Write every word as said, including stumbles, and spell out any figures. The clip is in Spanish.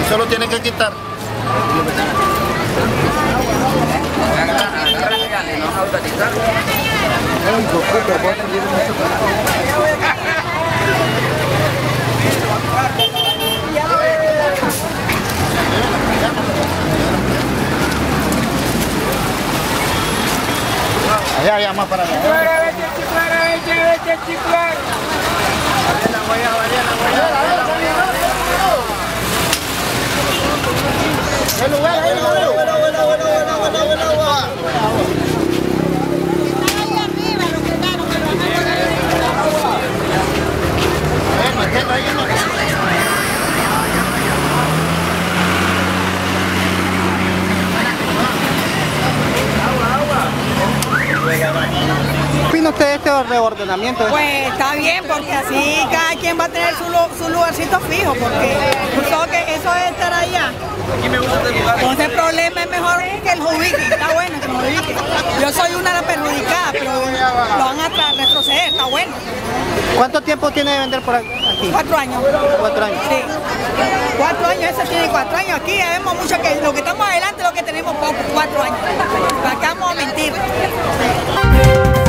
Eso lo tienen que quitar. Allá, allá, más para allá. El lugar, el lugar. Bueno, bueno, bueno, bueno, bueno, bueno, bueno. ¿Qué opina usted de este reordenamiento? Pues está bien, porque así cada quien va a tener su, su lugarcito fijo, porque eso, que eso es estar allá. Entonces el problema es mejor que el jubique, está bueno que el jubique. Yo soy una de las perjudicadas, pero lo van a retroceder, está bueno. ¿Cuánto tiempo tiene de vender por aquí? Cuatro años. Cuatro años. Sí. Cuatro años, ese tiene cuatro años. Aquí ya vemos mucho que lo que estamos adelante es lo que tenemos poco, cuatro años. Acá vamos a mentir.